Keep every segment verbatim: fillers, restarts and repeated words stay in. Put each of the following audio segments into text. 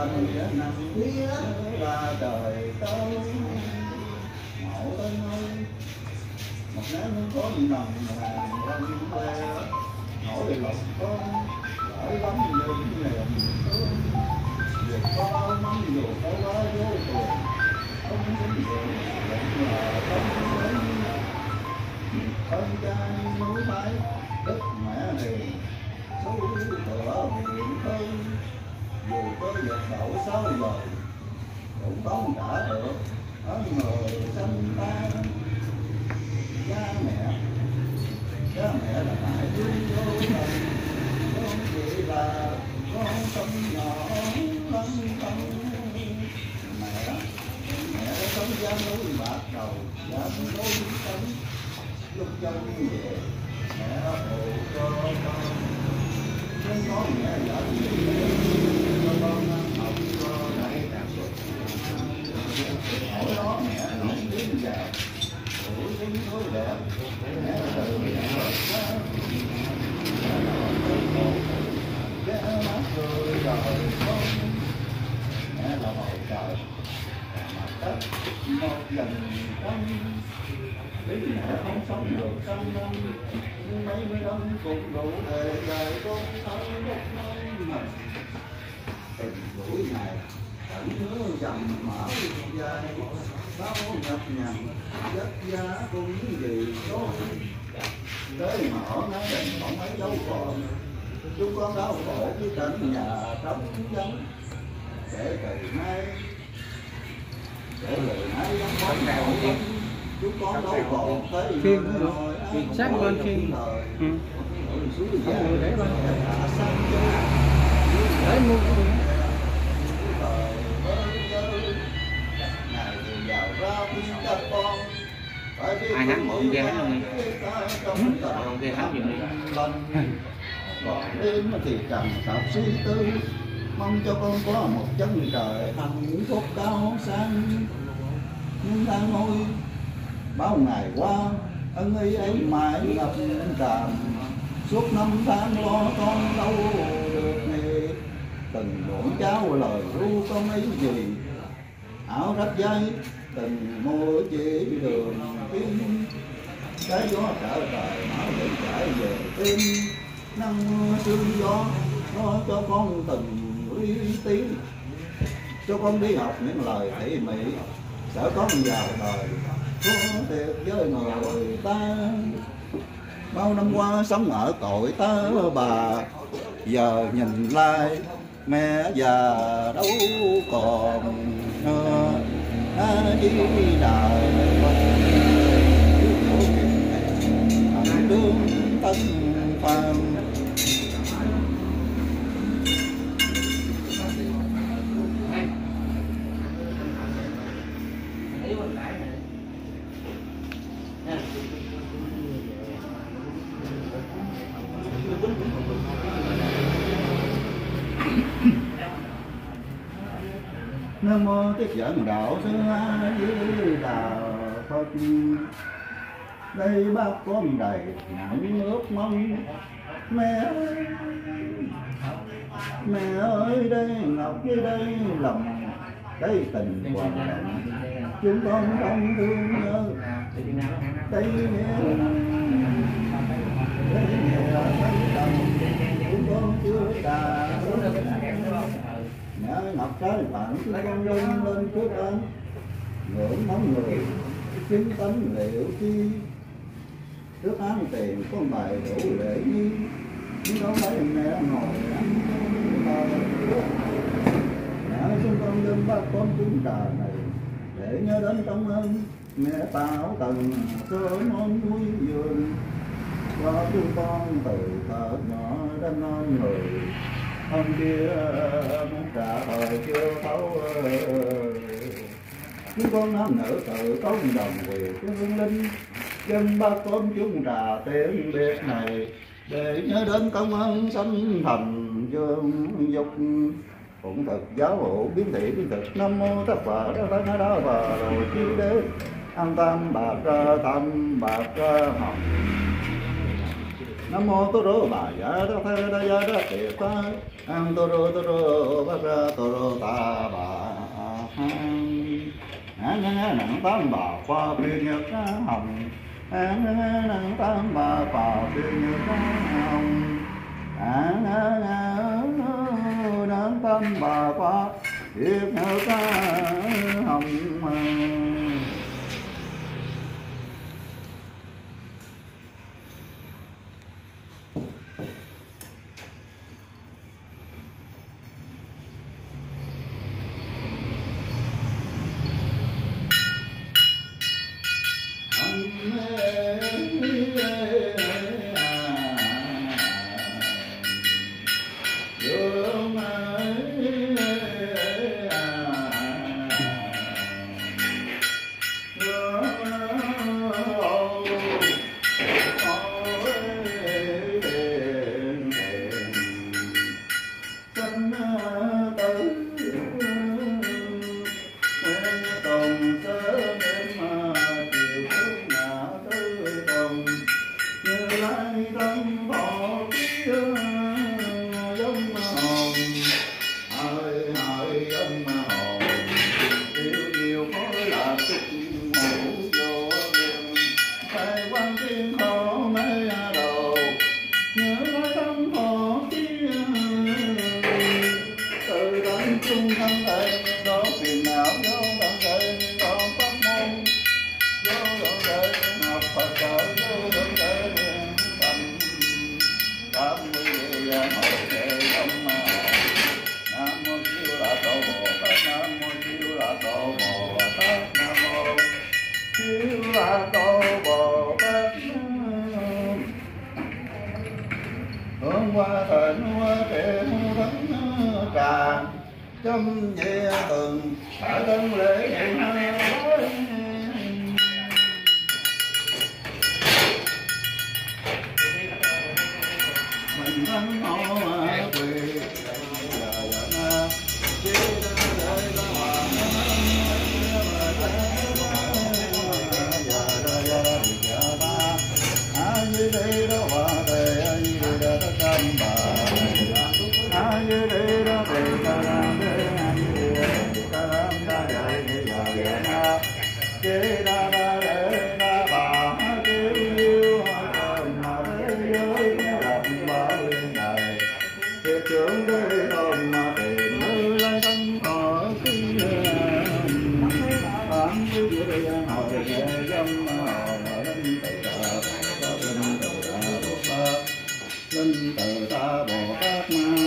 nghĩa nằm phía là trời tao mẫu tên ơi một nén có nồng hàng văn que nổi lòng con lại lắm những niềm thương dù có mắm dù có quá vô tiền không tính được vẫn là không đến con trai núi thái đất mẹ hiền số tựa miệng hơn dù có giật đậu sáu lời cũng không trả được ở người sanh ta cha mẹ cha mẹ là mãi thương vô tình con chỉ là con tâm nhỏ lắm tâm mẹ mẹ đã sống gian núi bạc đầu gian núi sống lúc châu về mẹ hộ cho con nên có mẹ vợ cho con học cho đại đạt hỏi đó mẹ nổi tiếng giàu tuổi tiếng tối đẹp mẹ từ mẹ ra mẹ nổi tiếng một ghé mắt cười đời con mẹ là bầu trời mặt đất một dần trong lý mẹ không sống được trăm năm mấy mươi năm cũng đủ để đời con thân một năm mà từng buổi ngày tận hứa dầm mở dài bao nhập nhằn vất giá cũng gì số tới mở nó định không mấy đâu còn chúng con đau khổ với cảnh nhà trống vắng kể từ nay kể từ nay vẫn còn khổ chúng con đâu còn tới phim cũng được, sát bên phim ừ. Không người để bên để mua cũng được. Ai hắn một ghe hắn luôn đi một ghe hắn gì còn đêm thì trầm tạo suy tư mong cho con có một chân trời hạnh phúc cao sang những tháng ngôi bao ngày qua ân ấy ấy mãi ngập tràn suốt năm tháng lo con đâu được nghề từng muỗng cháo lời ru có mấy gì áo rách giấy từng môi chỉ đường tim cái gió trở trời mãi để trải về tim nắng mưa sương gió nó cho con từng uy tín cho con đi học những lời tỉ mỉ sợ con vào đời có thiệt với người ta bao năm qua sống ở cội ta bà giờ nhìn lại mẹ già đâu còn a di đà đương tân phàm Nam mô Tiếp Dẫn Đạo Sư A Di Đà Phật. Đây bác con đầy nặng ước mong mẹ ơi, mẹ ơi đây ngọc dưới đây lòng đây tình quan trọng chúng con không thương nhớ đây nghĩa đây nghĩa thân đồng chúng con chưa đà mẹ ngọc trái phản chúng con lên lên trước anh ngưỡng mong người chính tánh liệu chi trước án tiền con bài đủ lễ nghi nhưng đâu thấy mẹ ngồi ăn mẹ chúng con dân bác con chúng trà này để nhớ đến công ơn mẹ tạo tầng sớm môn vui vườn cho chúng con từ thở nhỏ đến non người hôm kia muốn trả thời chưa thấu chúng con nam nữ tự công đồng quyền cho hương linh dân ba con chúng trà tiếng biệt này để nhớ đến công ơn sanh thành dương dục phụng thực giáo hộ biến thị biến thực nam mô tất phật đa tăng đa và rồi chi đế an tam bạc tam bạc hồng Nam mô Tô Rô Bà Dạ Đa Thê Đa Dạ Đa Tiệt Ta An Tô Rô Tô Rô Bát Ra Tô Rô Ta Bà An An An Nặng Tam Bà Khoa Phiên Nhật Ra Hồng An An Nặng Tam Bà Khoa Phiên Nhật Ra Hồng An An An Nặng Tam Bà Khoa Phiên Nhật Ra Hồng. Hương hoa thịnh hoa trẻ thánh trà châm nhẹ từng cả tân lễ ngày mình thân họ quỳ linh từ ta Bồ Tát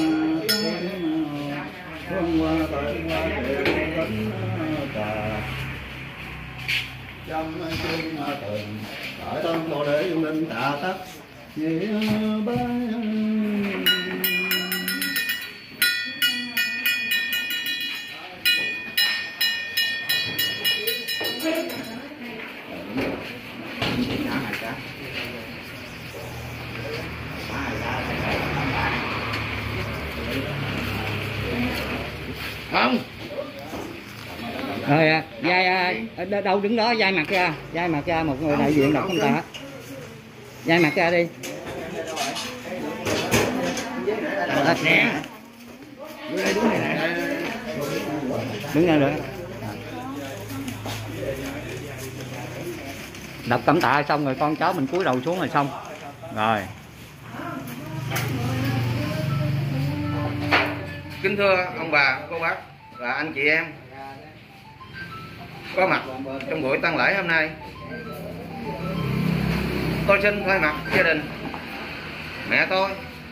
Ma hương hoa tới hoa đều thánh trà trăm chung từng tại tâm Bồ Đề linh tạ tắc nhị bái. Không. Rồi à, vai à, đâu đứng đó vai mặt ra, vai mặt ra một người đại diện đọc không tạ. Vai mặt ra đi. À, nè. Đứng ra nữa. Đọc cảm tạ xong rồi con cháu mình cúi đầu xuống rồi xong. Rồi. Kính thưa ông bà, cô bác và anh chị em có mặt trong buổi tang lễ hôm nay, tôi xin thay mặt gia đình mẹ tôi,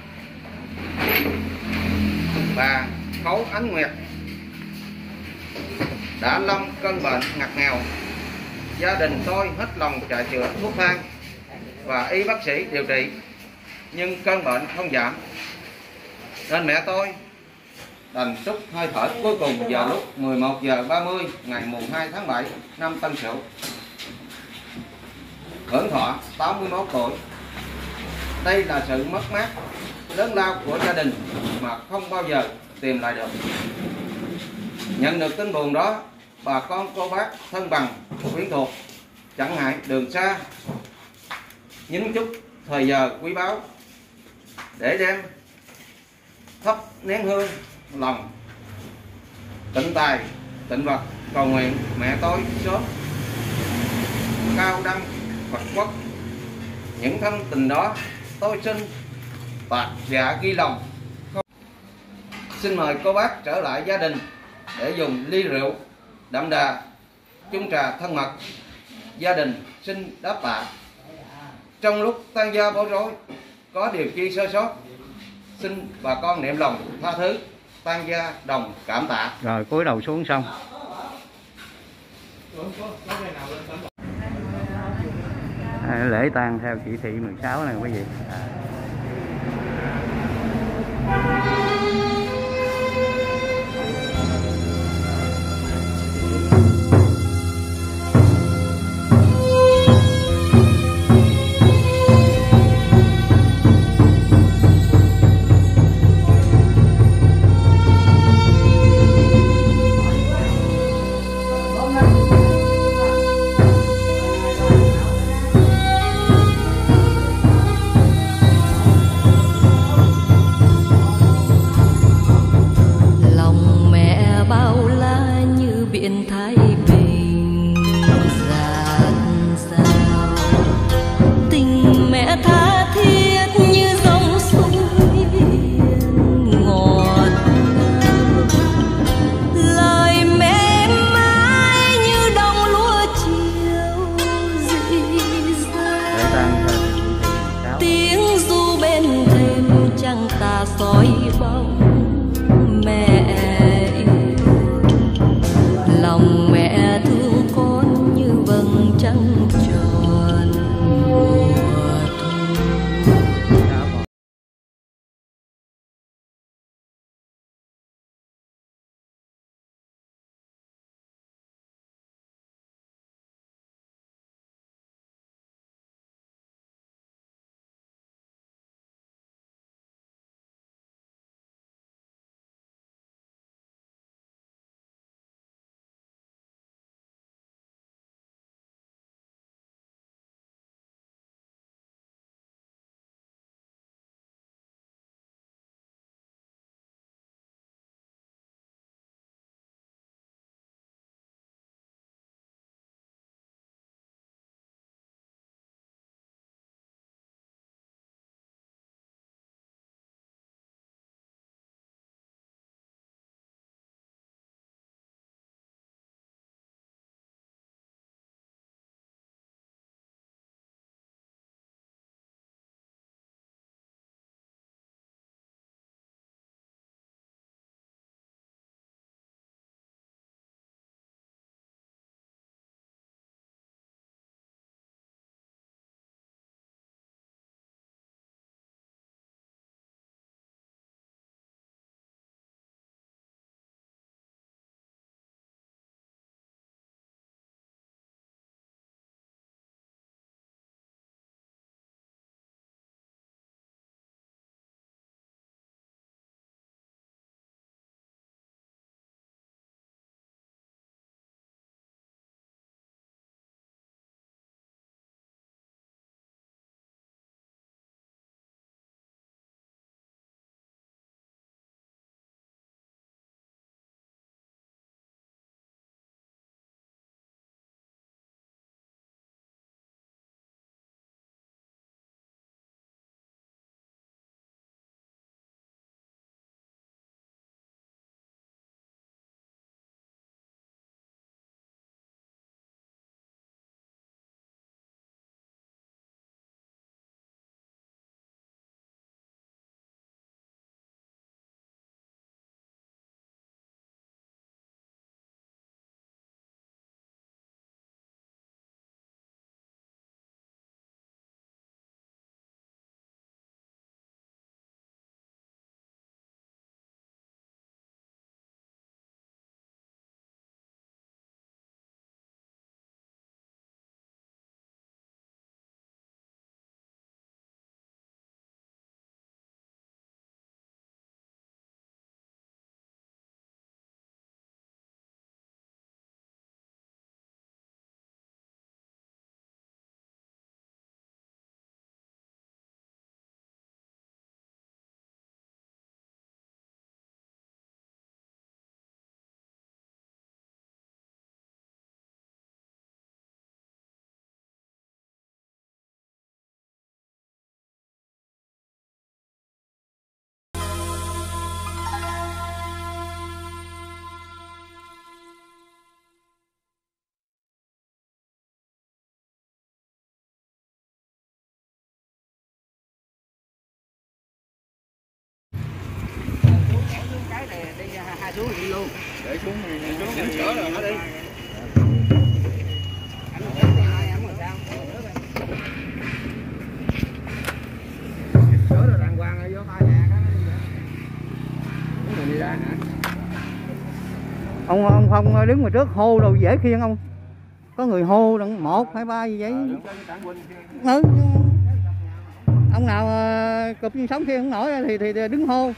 bà Khấu Ánh Nguyệt đã lâm cơn bệnh ngặt nghèo. Gia đình tôi hết lòng chạy chữa thuốc thang và y bác sĩ điều trị, nhưng cơn bệnh không giảm, nên mẹ tôi đành trút hơi thở cuối cùng vào lúc mười một giờ ba mươi ngày mùng hai tháng bảy năm Tân Sửu, hưởng thọ tám mươi mốt tuổi. Đây là sự mất mát lớn lao của gia đình mà không bao giờ tìm lại được. Nhận được tin buồn đó, bà con cô bác thân bằng quyến thuộc chẳng ngại đường xa nhín chút thời giờ quý báu để đem thắp nén hương lòng tịnh tài tịnh vật, cầu nguyện mẹ tôi sớm cao đăng Phật quốc. Những thân tình đó tôi xin bạc dạ ghi lòng. Xin mời cô bác trở lại gia đình để dùng ly rượu đậm đà chung trà thân mật. Gia đình xin đáp tạ. Trong lúc tan gia bối rối, có điều chi sơ sót, xin bà con niệm lòng tha thứ, tan gia đồng cảm tạ. Rồi cúi đầu xuống xong. À, lễ tang theo chỉ thị mười sáu này quý vị. À. đi hai xuống đi luôn. Để xuống đi. Để xuống đi sửa rồi nó đi. Anh sửa thì hai em làm sao? Sửa rồi đàng hoàng rồi vô hai nhà cái. Mình đi ra hả? Ông ông không đứng ngoài trước hô đâu dễ khiêng ông. Có người hô đừng một hai ba gì vậy. Ừ. Ông nào uh, cụp như sống khi không nổi thì thì, thì đứng hô.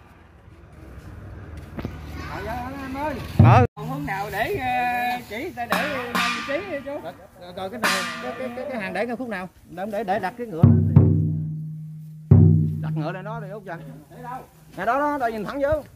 Ờ. Còn hướng nào để uh, chỉ ta để năm vị trí chú. Rồi, rồi cái này cái cái cái, cái hàng để cái khúc nào? Để để để đặt cái ngựa. Đặt ngựa lên đó đi Út Trần. Để đâu? Ngày đó đó, đây nhìn thẳng vô.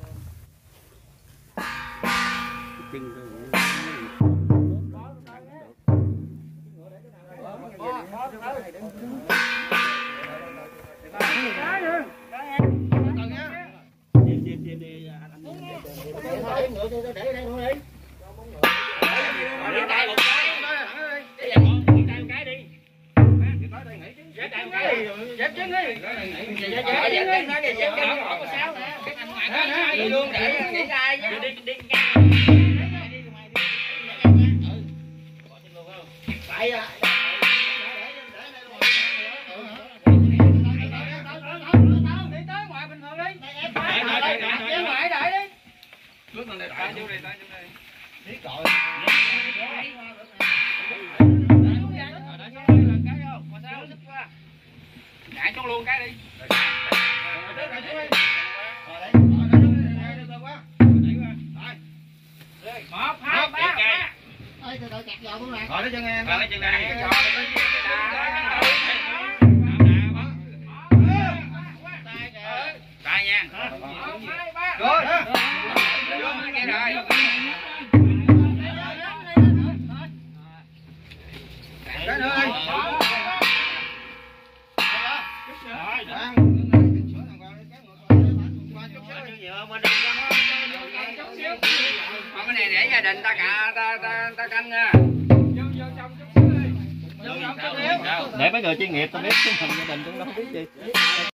Nhảy xuống luôn cái đi. Một, hai, ba. Ơi từ từ chặt vào luôn nè. Rồi lấy chân em. Rồi lấy chân này. Tay nha. Rồi. Nghe rồi. Cái nữa đi. Còn cái này để gia đình ta cả ta ta ta canh nha. Để mấy người chuyên nghiệp ta biết tình hình gia đình chúng nó không biết gì.